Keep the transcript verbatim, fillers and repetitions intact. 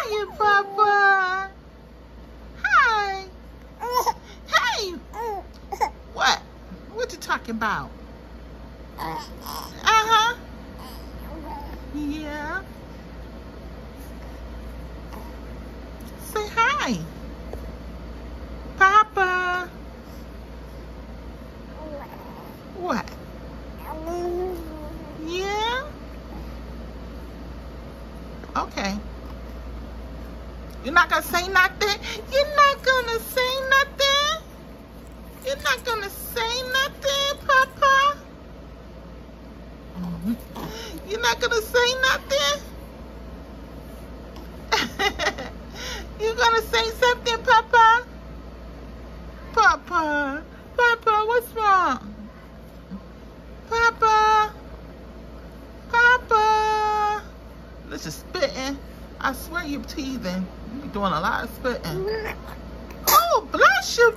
Hiya, Papa. Hi. Hey. What? What you talking about? Uh-huh. Yeah. Say hi. Papa. What? Yeah? Okay. You're not gonna say nothing? You're not gonna say nothing? You're not gonna say nothing, Papa? You're not gonna say nothing? You gonna say something, Papa? Papa, Papa, what's wrong? Papa, Papa. This is spitting. I swear you're teething. You're doing a lot of spitting. Oh, bless you,